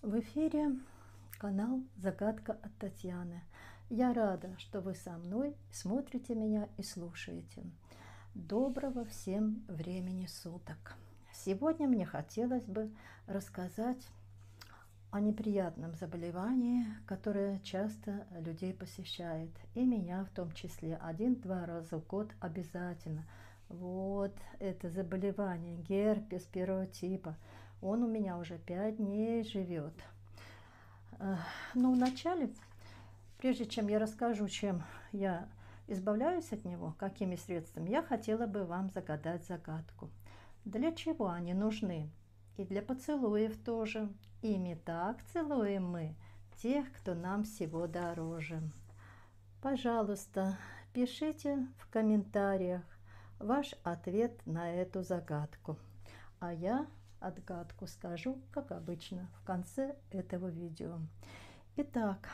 В эфире канал «Загадка от Татьяны». Я рада, что вы со мной смотрите меня и слушаете. Доброго всем времени суток. Сегодня мне хотелось бы рассказать о неприятном заболевании, которое часто людей посещает, и меня в том числе 1-2 раза в год обязательно. Вот это заболевание, герпес первого типа, он у меня уже 5 дней живет. Но вначале, прежде чем я расскажу, чем я избавляюсь от него, какими средствами, я хотела бы вам загадать загадку. Для чего они нужны? И для поцелуев тоже. Ими так целуем мы тех, кто нам всего дороже. Пожалуйста, пишите в комментариях ваш ответ на эту загадку. А я отгадку скажу, как обычно, в конце этого видео. Итак,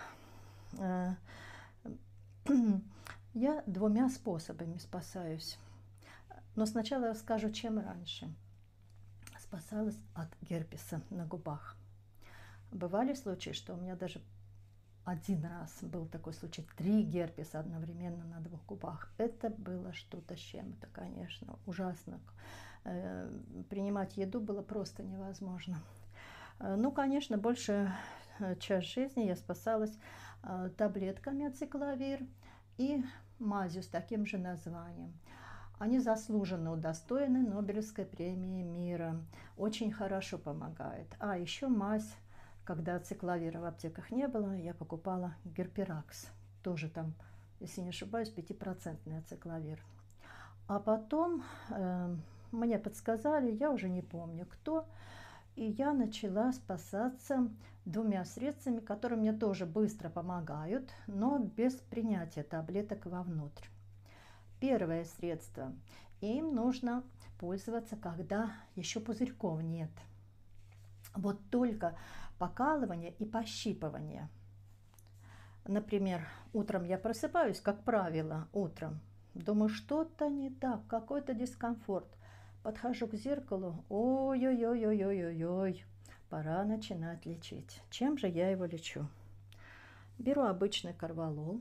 я 2 способами спасаюсь. Но сначала расскажу, чем раньше спасалась от герпеса на губах. Бывали случаи, что у меня даже 1 раз был такой случай, 3 герпеса одновременно на 2 губах. Это было что-то с чем-то, конечно, ужасно. Принимать еду было просто невозможно. Ну, конечно, большую часть жизни я спасалась таблетками ацикловир и мазью с таким же названием. Они заслуженно удостоены Нобелевской премии мира. Очень хорошо помогает. А еще мазь, когда ацикловира в аптеках не было, я покупала герперакс. Тоже там, если не ошибаюсь, 5% ацикловир. А потом мне подсказали, я уже не помню кто, и я начала спасаться 2 средствами, которые мне тоже быстро помогают, но без принятия таблеток вовнутрь. Первое средство. Им нужно пользоваться, когда еще пузырьков нет. Вот только покалывание и пощипывание. Например, утром я просыпаюсь, как правило, утром. Думаю, что-то не так, какой-то дискомфорт. Подхожу к зеркалу, ой-ой-ой-ой-ой-ой-ой, пора начинать лечить. Чем же я его лечу? Беру обычный корвалол,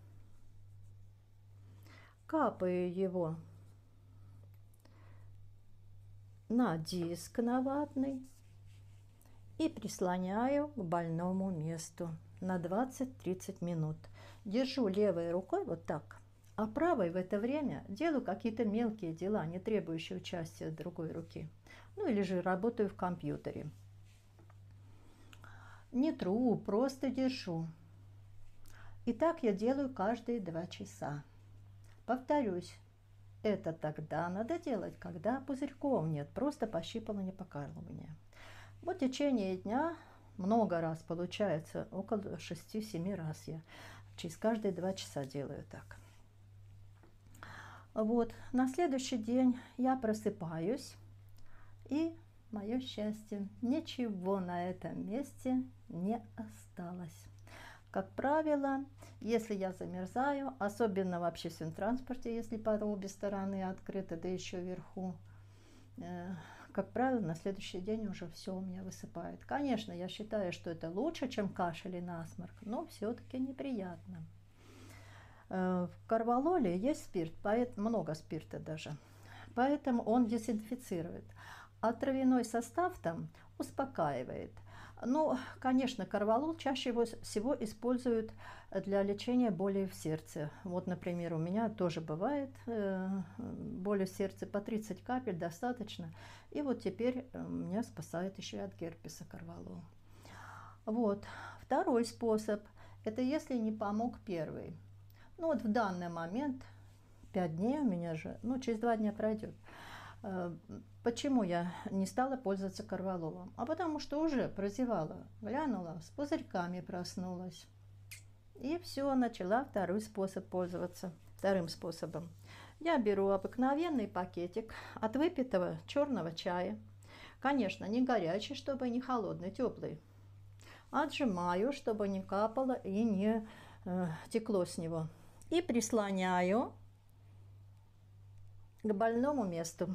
капаю его на диск на ватный и прислоняю к больному месту на 20-30 минут. Держу левой рукой вот так, а правой в это время делаю какие-то мелкие дела, не требующие участия другой руки. Ну или же работаю в компьютере. Не тру, просто держу. И так я делаю каждые 2 часа. Повторюсь, это тогда надо делать, когда пузырьков нет, просто пощипывание, покалывание. Вот в течение дня много раз получается, около 6-7 раз я через каждые 2 часа делаю так. Вот, на следующий день я просыпаюсь, и мое счастье, ничего на этом месте не осталось. Как правило, если я замерзаю, особенно в общественном транспорте, если по обе стороны открыты, да еще вверху, как правило, на следующий день уже все у меня высыпает. Конечно, я считаю, что это лучше, чем кашель и насморк, но все-таки неприятно. В корвалоле есть спирт, много спирта даже, поэтому он дезинфицирует. А травяной состав там успокаивает. Ну, конечно, корвалол чаще всего используют для лечения боли в сердце. Вот, например, у меня тоже бывает боли в сердце, по 30 капель достаточно. И вот теперь меня спасает еще и от герпеса корвалол. Вот. Второй способ, это если не помог первый. Ну вот в данный момент 5 дней у меня же, ну через 2 дня пройдет. Почему я не стала пользоваться корвалолом? А потому что уже прозевала, глянула, с пузырьками проснулась. И все, начала второй способ пользоваться. Вторым способом. Я беру обыкновенный пакетик от выпитого черного чая. Конечно, не горячий, чтобы не холодный, теплый. Отжимаю, чтобы не капало и не текло с него. И прислоняю к больному месту.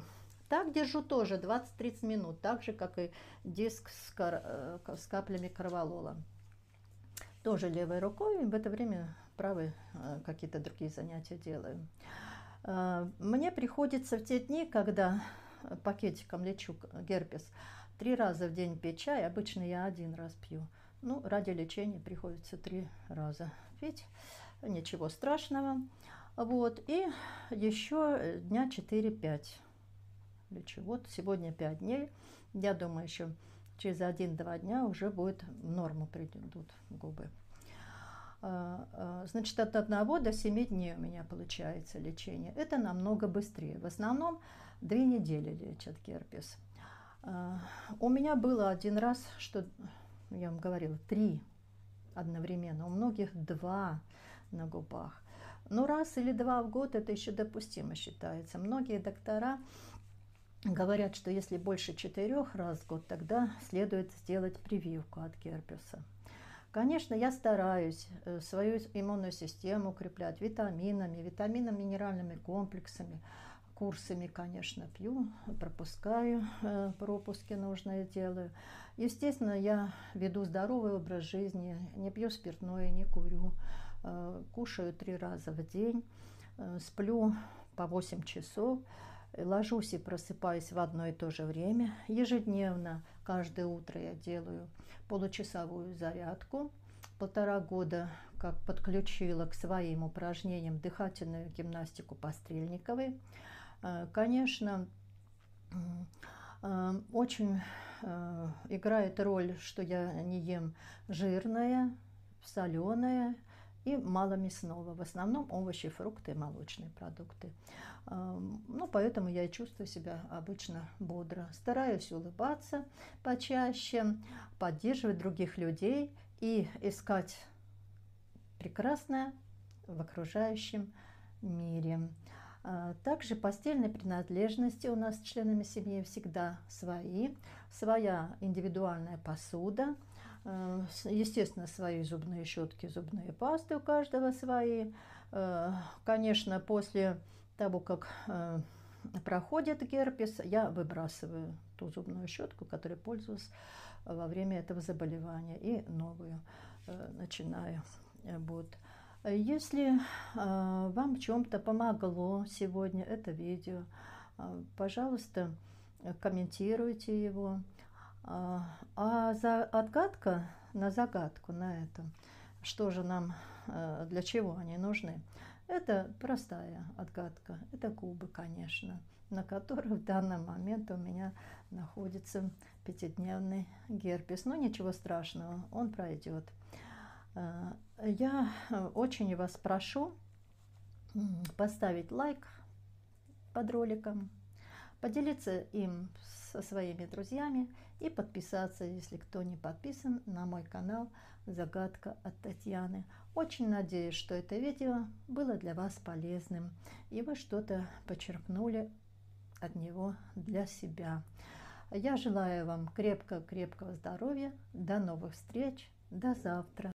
Так держу тоже 20-30 минут, так же, как и диск с каплями корвалола. Тоже левой рукой, и в это время правой какие-то другие занятия делаю. Мне приходится в те дни, когда пакетиком лечу герпес, 3 раза в день пить чай, обычно я 1 раз пью. Ну, ради лечения приходится 3 раза пить, ничего страшного. Вот, и еще дня 4-5 лечу. Вот сегодня 5 дней, я думаю, еще через 1-2 дня уже будет в норму придут губы. Значит, от 1 до 7 дней у меня получается лечение. Это намного быстрее. В основном 2 недели лечат герпес. У меня было 1 раз, что, я вам говорила, 3 одновременно, у многих 2 на губах. Но раз или 2 в год это еще допустимо считается. Многие доктора говорят, что если больше 4 раз в год, тогда следует сделать прививку от герпеса. Конечно, я стараюсь свою иммунную систему укреплять витаминами, минеральными комплексами, курсами, конечно, пью, пропускаю, пропуски нужные делаю. Естественно, я веду здоровый образ жизни, не пью спиртное, не курю, кушаю 3 раза в день, сплю по 8 часов, ложусь и просыпаюсь в одно и то же время. Ежедневно, каждое утро я делаю получасовую зарядку. 1,5 года как подключила к своим упражнениям дыхательную гимнастику по Стрельниковой. Конечно, очень играет роль, что я не ем жирное, соленое и мало мясного. В основном овощи, фрукты и молочные продукты. Ну, поэтому я и чувствую себя обычно бодро. Стараюсь улыбаться почаще, поддерживать других людей и искать прекрасное в окружающем мире. Также постельные принадлежности у нас с членами семьи всегда своя индивидуальная посуда, естественно, свои зубные щетки, зубные пасты у каждого свои. Конечно, после того, как проходит герпес, я выбрасываю ту зубную щетку, которой пользовалась во время этого заболевания, и новую начинаю. Вот. Если вам в чем-то помогло сегодня это видео, пожалуйста, комментируйте его. А отгадка на загадку на это, что же нам, для чего они нужны, это простая отгадка. Это губы, конечно, на которых в данный момент у меня находится 5-дневный герпес. Но ничего страшного, он пройдет. Я очень вас прошу поставить лайк под роликом, поделиться им со своими друзьями и подписаться, если кто не подписан, на мой канал «Загадка от Татьяны». Очень надеюсь, что это видео было для вас полезным, и вы что-то почерпнули от него для себя. Я желаю вам крепкого здоровья, до новых встреч, до завтра.